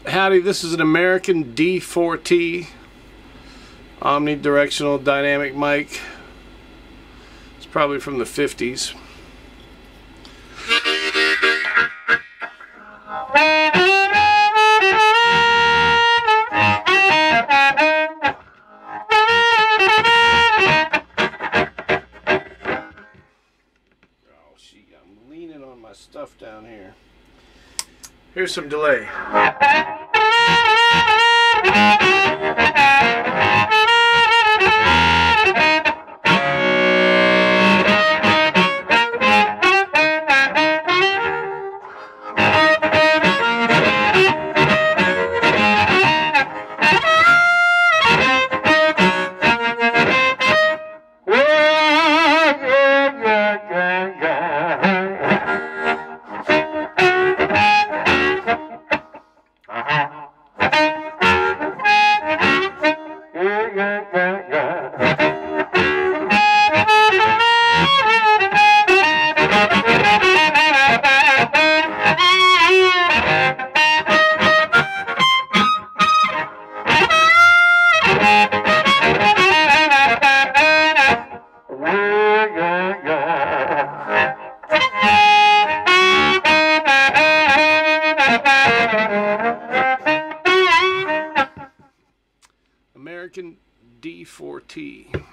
Howdy, this is an American D4T omnidirectional dynamic mic. It's probably from the 50s. Oh, I'm leaning on my stuff down here. Here's some delay. American D4T.